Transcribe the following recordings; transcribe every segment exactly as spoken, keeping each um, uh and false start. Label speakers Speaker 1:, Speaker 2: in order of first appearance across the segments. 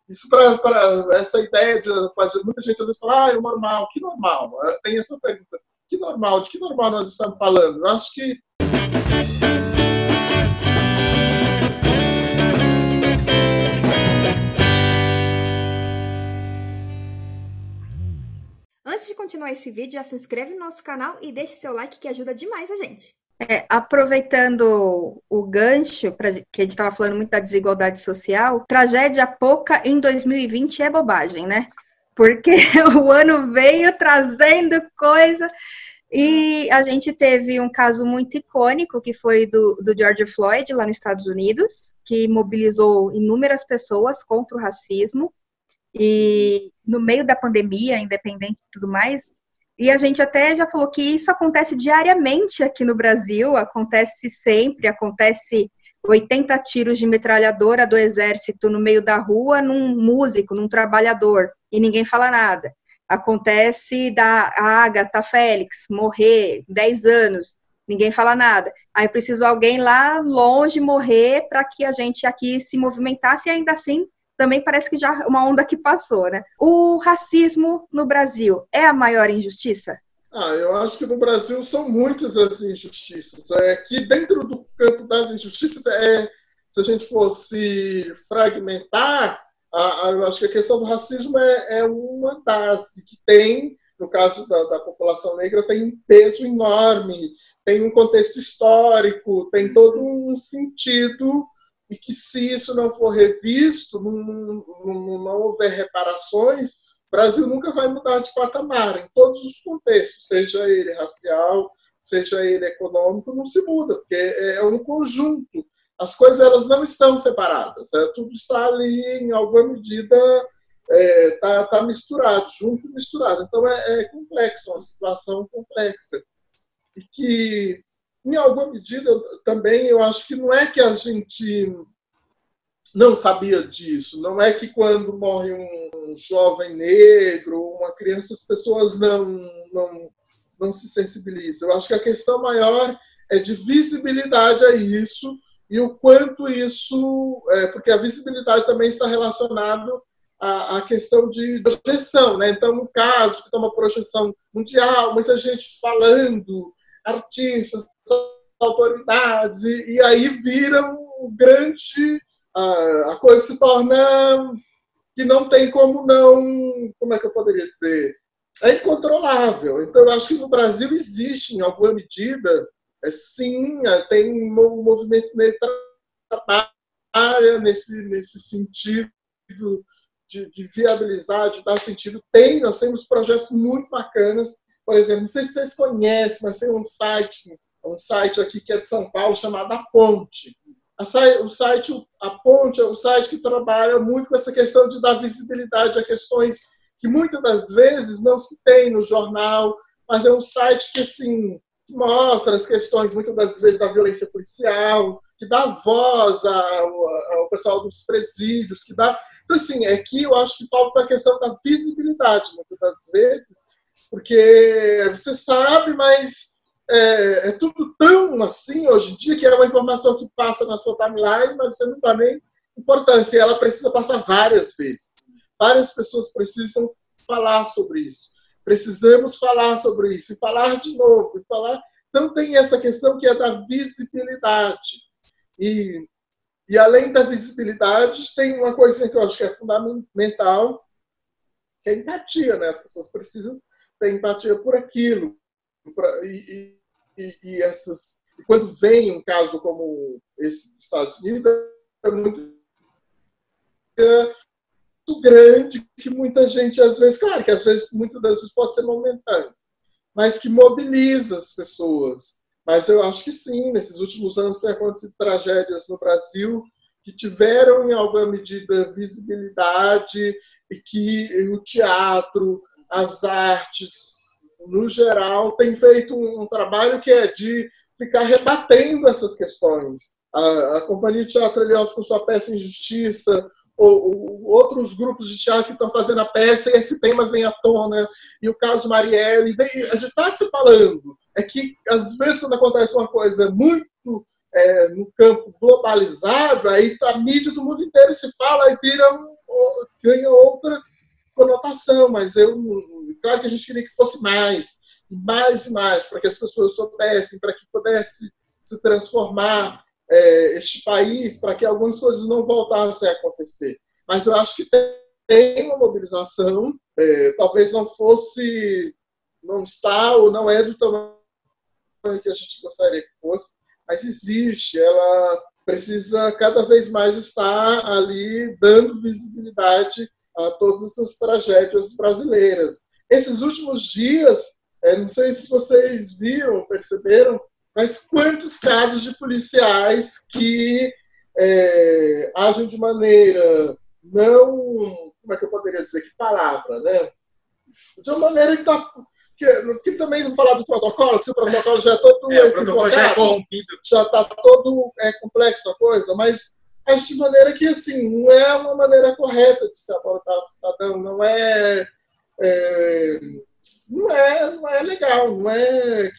Speaker 1: Isso para essa ideia de muita gente às vezes fala, ah, é normal, que normal? Tem essa pergunta, que normal? De que normal nós estamos falando? Eu acho que
Speaker 2: antes de continuar esse vídeo, já se inscreve no nosso canal e deixe seu like que ajuda demais a gente.
Speaker 3: É, aproveitando o gancho, pra, que a gente estava falando muito da desigualdade social, tragédia pouca em dois mil e vinte é bobagem, né? Porque o ano veio trazendo coisa e a gente teve um caso muito icônico, que foi do, do George Floyd, lá nos Estados Unidos, que mobilizou inúmeras pessoas contra o racismo. E no meio da pandemia, independente de tudo mais, e a gente até já falou que isso acontece diariamente aqui no Brasil, acontece sempre, acontece oitenta tiros de metralhadora do exército no meio da rua num músico, num trabalhador, e ninguém fala nada. Acontece da Agatha Félix morrer, dez anos, ninguém fala nada. Aí precisou alguém lá longe morrer para que a gente aqui se movimentasse, e ainda assim também parece que já é uma onda que passou, né? O racismo no Brasil é a maior injustiça?
Speaker 1: Ah, eu acho que no Brasil são muitas as injustiças. É que dentro do campo das injustiças, é, se a gente fosse fragmentar, a, a, eu acho que a questão do racismo é, é uma das que tem, no caso da, da população negra, tem um peso enorme, tem um contexto histórico, tem todo um sentido, e que se isso não for revisto, não, não, não houver reparações, o Brasil nunca vai mudar de patamar, em todos os contextos, seja ele racial, seja ele econômico, não se muda, porque é um conjunto. As coisas elas não estão separadas, é, tudo está ali, em alguma medida, está é, tá misturado, junto e misturado. Então é, é complexo, é uma situação complexa. E que, em alguma medida, também, eu acho que não é que a gente não sabia disso, não é que quando morre um jovem negro, uma criança, as pessoas não, não, não se sensibilizam. Eu acho que a questão maior é de visibilidade a isso, e o quanto isso, é, porque a visibilidade também está relacionado à, à questão de projeção, né? Então, um caso que tem uma projeção mundial, muita gente falando, artistas, autoridades, e, e aí vira um grande... A, a coisa se torna que não tem como não... Como é que eu poderia dizer? É incontrolável. Então, eu acho que no Brasil existe, em alguma medida, é, sim, é, tem um movimento negro que trabalha nesse, nesse sentido de, de viabilizar, de dar sentido. Tem, nós temos projetos muito bacanas. Por exemplo, não sei se vocês conhecem, mas tem um site, um site aqui que é de São Paulo, chamado A Ponte. A, o site A Ponte é um site que trabalha muito com essa questão de dar visibilidade a questões que muitas das vezes não se tem no jornal, mas é um site que, assim, mostra as questões, muitas das vezes, da violência policial, que dá voz ao, ao pessoal dos presídios, que dá... Então, assim, é que eu acho que falta a questão da visibilidade, muitas das vezes, porque você sabe, mas é, é tudo tão assim hoje em dia, que é uma informação que passa na sua timeline, mas você não dá nem importância, e ela precisa passar várias vezes. Várias pessoas precisam falar sobre isso. Precisamos falar sobre isso, e falar de novo, e falar... Então tem essa questão que é da visibilidade. E, e além da visibilidade, tem uma coisa que eu acho que é fundamental, que é a empatia, né? As pessoas precisam ter empatia por aquilo. Pra, e, e, e, essas, e quando vem um caso como esse dos Estados Unidos, é muito, é muito grande, que muita gente, às vezes, claro que às vezes, muitas das vezes pode ser momentâneo, mas que mobiliza as pessoas. Mas eu acho que sim, nesses últimos anos tem acontecido tragédias no Brasil que tiveram, em alguma medida, visibilidade, e que o teatro, as artes, no geral, tem feito um, um trabalho que é de ficar rebatendo essas questões. A, a Companhia de Teatro Heliópolis, com sua peça Injustiça, ou, ou outros grupos de teatro que estão fazendo a peça, e esse tema vem à tona, e o caso Marielle, vem, a gente está se falando. é que, às vezes, quando acontece uma coisa muito é, no campo globalizado, aí a mídia do mundo inteiro se fala e vira um, ganha outra conotação, mas eu, claro que a gente queria que fosse mais, mais e mais, para que as pessoas soubessem, para que pudesse se transformar é, este país, para que algumas coisas não voltassem a acontecer. Mas eu acho que tem uma mobilização, é, talvez não fosse, não está ou não é do tamanho que a gente gostaria que fosse, mas existe, ela precisa cada vez mais estar ali dando visibilidade a todas essas tragédias brasileiras. Esses últimos dias, é, não sei se vocês viram, perceberam, mas quantos casos de policiais que é, agem de maneira não, como é que eu poderia dizer, que palavra, né? De uma maneira que está, que, que também não falar do protocolo, que o protocolo já é todo
Speaker 4: é, o protocolo já é corrompido,
Speaker 1: já está todo é, complexo a coisa, mas acho de maneira que, assim, não é uma maneira correta de se abordar o cidadão, não é, é, não é, não é legal, não é...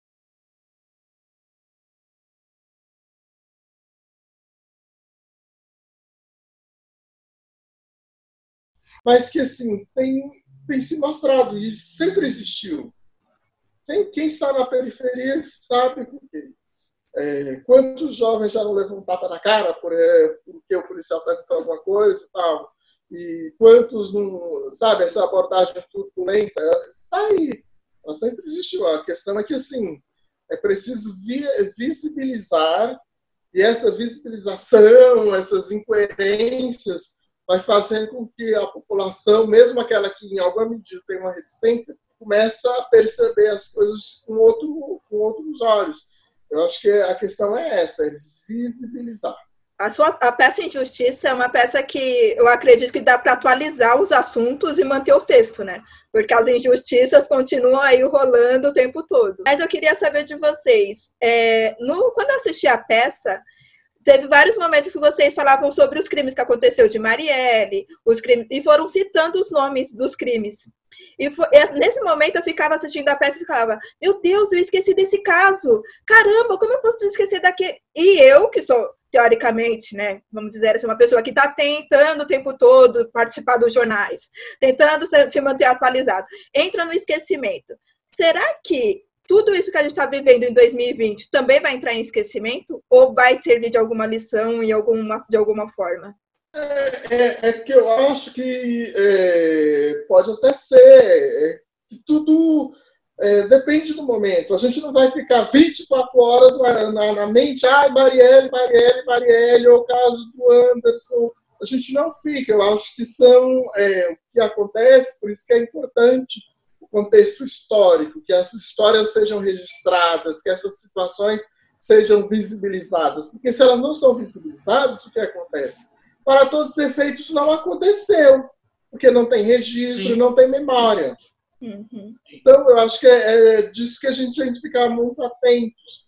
Speaker 1: Mas que, assim, tem, tem se mostrado, e sempre existiu. Sempre, quem está na periferia sabe por que isso. É, quantos jovens já não levam um tapa na cara por, é, porque o policial perguntou alguma coisa e tal? E quantos não, sabe, essa abordagem turbulenta está aí. Ela sempre existiu. A questão é que, assim, é preciso vi, visibilizar, e essa visibilização, essas incoerências, vai fazendo com que a população, mesmo aquela que em alguma medida tem uma resistência, comece a perceber as coisas com, outro, com outros olhos. Eu acho que a questão é essa, é visibilizar.
Speaker 5: A, sua, a peça Injustiça é uma peça que eu acredito que dá para atualizar os assuntos e manter o texto, né? Porque as injustiças continuam aí rolando o tempo todo. Mas eu queria saber de vocês, é, no, quando eu assisti a peça, teve vários momentos que vocês falavam sobre os crimes que aconteceu de Marielle, os crimes, e foram citando os nomes dos crimes. E foi, nesse momento eu ficava assistindo a peça e ficava, meu Deus, eu esqueci desse caso. Caramba, como eu posso esquecer daquele? E eu, que sou, teoricamente, né, vamos dizer assim, uma pessoa que está tentando o tempo todo participar dos jornais, tentando se manter atualizado, entra no esquecimento. Será que tudo isso que a gente está vivendo em dois mil e vinte também vai entrar em esquecimento? Ou vai servir de alguma lição em alguma, de alguma forma?
Speaker 1: É, é, é que eu acho que é, pode até ser. É, que tudo é, depende do momento. A gente não vai ficar vinte e quatro horas na, na, na mente, ai, ah, Marielle, Marielle, Marielle, ou o caso do Anderson. A gente não fica. Eu acho que são é, o que acontece, por isso que é importante contexto histórico, que essas histórias sejam registradas, que essas situações sejam visibilizadas. Porque se elas não são visibilizadas, o que acontece? Para todos os efeitos, não aconteceu, porque não tem registro, Sim. não tem memória.
Speaker 5: Uhum.
Speaker 1: Então, eu acho que é, é disso que a gente tem que ficar muito atentos.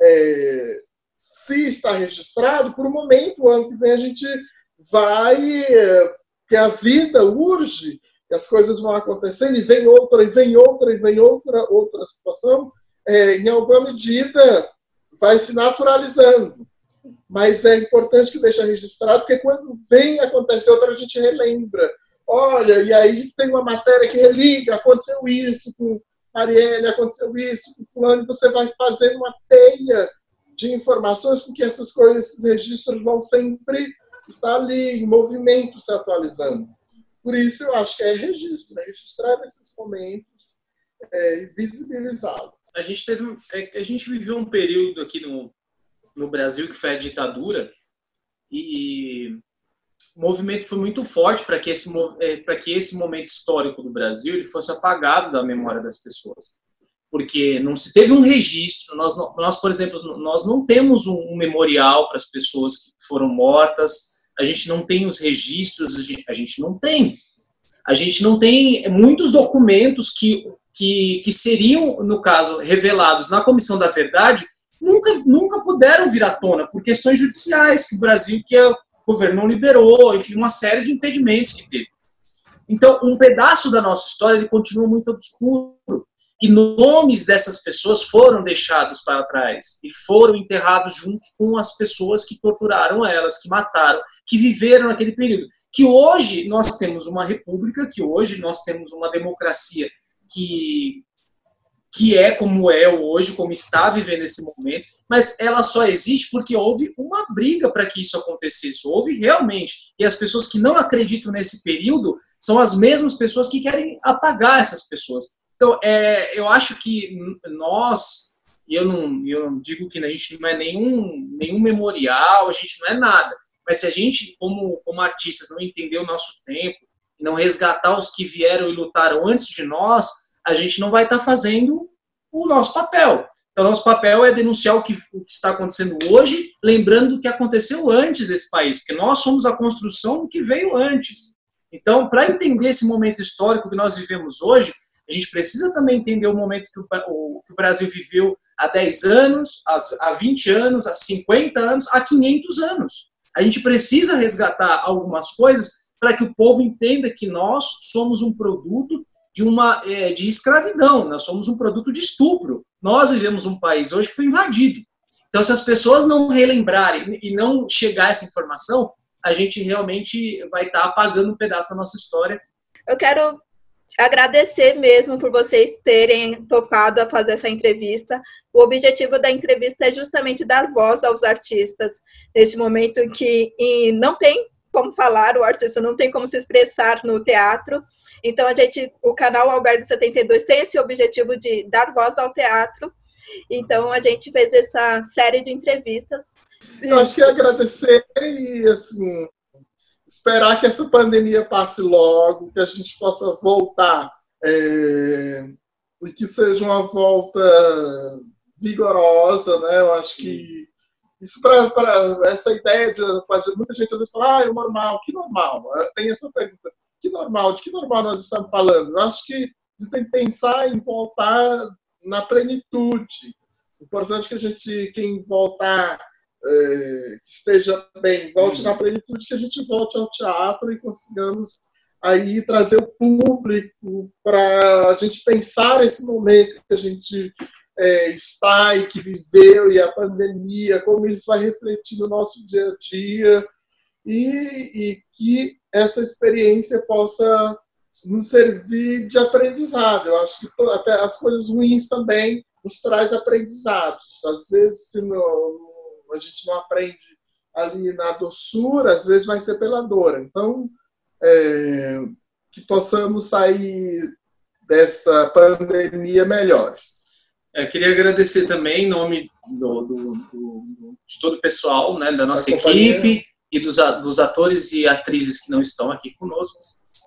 Speaker 1: É, se está registrado, por um momento, o ano que vem a gente vai... É, que a vida urge, que as coisas vão acontecendo, e vem outra, e vem outra, e vem outra, outra situação, é, em alguma medida vai se naturalizando. Mas é importante que deixe registrado, porque quando vem acontecer outra, a gente relembra. Olha, e aí tem uma matéria que religa, aconteceu isso com Marielle, aconteceu isso com fulano, e você vai fazendo uma teia de informações, porque essas coisas, esses registros vão sempre estar ali, em movimento, se atualizando. Por isso, eu acho que é registro, né? Registrar esses momentos é, e visibilizá-los.
Speaker 4: A gente, teve, a gente viveu um período aqui no, no Brasil que foi a ditadura, e o movimento foi muito forte para que, esse, para que esse momento histórico do Brasil ele fosse apagado da memória das pessoas. Porque não se teve um registro, nós, nós por exemplo, nós não temos um memorial para as pessoas que foram mortas, a gente não tem os registros, a gente não tem. A gente não tem muitos documentos que, que, que seriam, no caso, revelados na Comissão da Verdade, nunca, nunca puderam vir à tona por questões judiciais que o Brasil, que o governo não liberou, enfim, uma série de impedimentos que teve. Então, um pedaço da nossa história ele continua muito obscuro. E nomes dessas pessoas foram deixados para trás e foram enterrados juntos com as pessoas que torturaram elas, que mataram, que viveram naquele período. Que hoje nós temos uma república, que hoje nós temos uma democracia que, que é como é hoje, como está vivendo esse momento, mas ela só existe porque houve uma briga para que isso acontecesse. Houve realmente. E as pessoas que não acreditam nesse período são as mesmas pessoas que querem apagar essas pessoas. Então, é, eu acho que nós, e eu não, eu não digo que a gente não é nenhum, nenhum memorial, a gente não é nada, mas se a gente, como, como artistas, não entender o nosso tempo, não resgatar os que vieram e lutaram antes de nós, a gente não vai estar fazendo o nosso papel. Então, nosso papel é denunciar o que, o que está acontecendo hoje, lembrando o que aconteceu antes desse país, porque nós somos a construção do que veio antes. Então, para entender esse momento histórico que nós vivemos hoje, a gente precisa também entender o momento que o, o, que o Brasil viveu há dez anos, há vinte anos, há cinquenta anos, há quinhentos anos. A gente precisa resgatar algumas coisas para que o povo entenda que nós somos um produto de, uma, é, de escravidão, nós somos um produto de estupro. Nós vivemos um país hoje que foi invadido. Então, se as pessoas não relembrarem e não chegar essa informação, a gente realmente vai estar apagando um pedaço da nossa história.
Speaker 5: Eu quero agradecer mesmo por vocês terem topado a fazer essa entrevista. O objetivo da entrevista é justamente dar voz aos artistas nesse momento em que e não tem como falar, o artista não tem como se expressar no teatro. Então, a gente, o canal Albergue setenta e dois tem esse objetivo de dar voz ao teatro. Então, a gente fez essa série de entrevistas.
Speaker 1: Eu acho que é agradecer e, assim, esperar que essa pandemia passe logo, que a gente possa voltar, é, e que seja uma volta vigorosa, né? Eu acho que isso para essa ideia de muita gente às vezes fala, ah, é normal, que normal? Tem essa pergunta, que normal? De que normal nós estamos falando? Eu acho que a gente tem que pensar em voltar na plenitude. Importante que a gente, quem voltar, é, que esteja bem, volte na plenitude, que a gente volte ao teatro e consigamos aí trazer o público para a gente pensar esse momento que a gente é, está e que viveu, e a pandemia, como isso vai refletir no nosso dia a dia, e, e que essa experiência possa nos servir de aprendizado. Eu acho que to, até as coisas ruins também nos traz aprendizados. Às vezes, se não, a gente não aprende ali na doçura, às vezes vai ser pela dor. Então, é, que possamos sair dessa pandemia melhores.
Speaker 4: Eu queria agradecer também em nome do, do, do, de todo o pessoal, né, da nossa equipe e dos, dos atores e atrizes que não estão aqui conosco.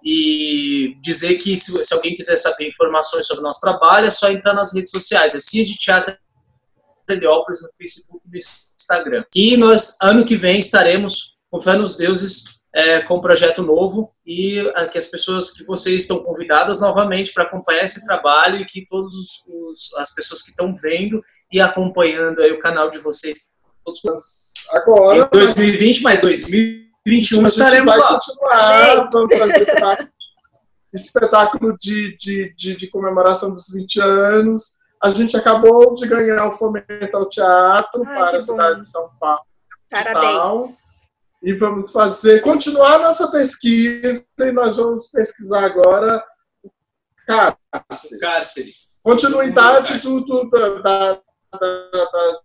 Speaker 4: E dizer que se, se alguém quiser saber informações sobre o nosso trabalho, é só entrar nas redes sociais. É C I A de Teatro Heliópolis no Facebook e no Instagram. E nós, ano que vem, estaremos, com fé nos deuses, é, com um projeto novo, e a, que as pessoas, que vocês estão convidadas novamente para acompanhar esse trabalho, e que todas as pessoas que estão vendo e acompanhando aí o canal de vocês, todos
Speaker 1: agora,
Speaker 4: em dois mil e vinte, mas dois mil e vinte e um estaremos
Speaker 1: vai
Speaker 4: lá.
Speaker 1: Continuar, vamos fazer espetáculo, espetáculo de, de, de, de comemoração dos vinte anos. A gente acabou de ganhar o Fomento ao Teatro Ai, para a cidade bom. de São Paulo.
Speaker 5: Parabéns.
Speaker 1: E vamos fazer, continuar a nossa pesquisa, e nós vamos pesquisar agora o cárcere.
Speaker 4: O cárcere.
Speaker 1: Continuidade do, do, da, da, da, da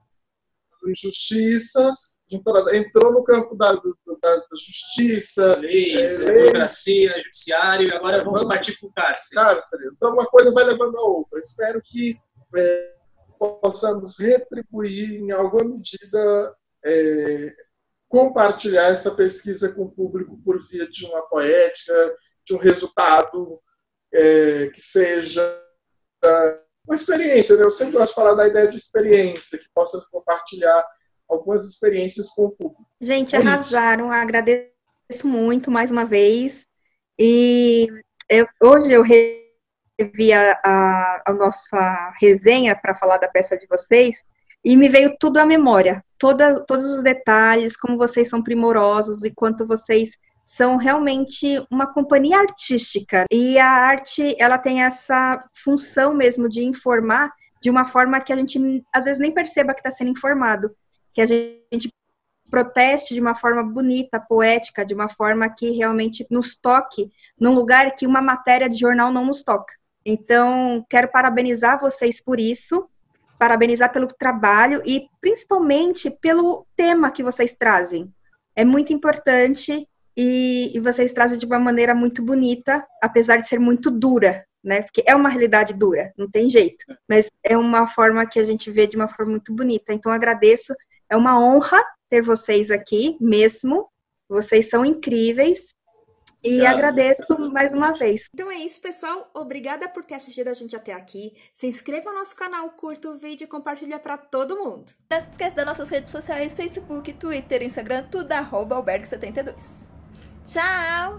Speaker 1: injustiça. Entrou no campo da, da, da justiça,
Speaker 4: leis, é, democracia, leis. Judiciário, e agora vamos, vamos partir para o cárcere. cárcere.
Speaker 1: Então, uma coisa vai levando a outra. Espero que é, possamos retribuir, em alguma medida, é, compartilhar essa pesquisa com o público por via de uma poética, de um resultado é, que seja uma experiência. Né? Eu sempre gosto de falar da ideia de experiência, que possa compartilhar algumas experiências com o público.
Speaker 3: Gente, é arrasaram, isso. Agradeço muito mais uma vez. E eu, hoje eu revi a, a, a nossa resenha para falar da peça de vocês, e me veio tudo à memória, toda, todos os detalhes, como vocês são primorosos e quanto vocês são realmente uma companhia artística. E a arte, ela tem essa função mesmo de informar de uma forma que a gente, às vezes, nem perceba que está sendo informado. Que a gente proteste de uma forma bonita, poética, de uma forma que realmente nos toque num lugar que uma matéria de jornal não nos toca. Então, quero parabenizar vocês por isso, parabenizar pelo trabalho e principalmente pelo tema que vocês trazem. É muito importante e, e vocês trazem de uma maneira muito bonita, apesar de ser muito dura, né? Porque é uma realidade dura, não tem jeito. Mas é uma forma que a gente vê de uma forma muito bonita. Então, agradeço. É uma honra ter vocês aqui mesmo. Vocês são incríveis. E Obrigado. Agradeço mais uma vez.
Speaker 2: Então é isso, pessoal. Obrigada por ter assistido a gente até aqui. Se inscreva no nosso canal, curta o vídeo e compartilha para todo mundo.
Speaker 5: Não se esqueça das nossas redes sociais, Facebook, Twitter, Instagram, tudo arroba albergue setenta e dois. Tchau!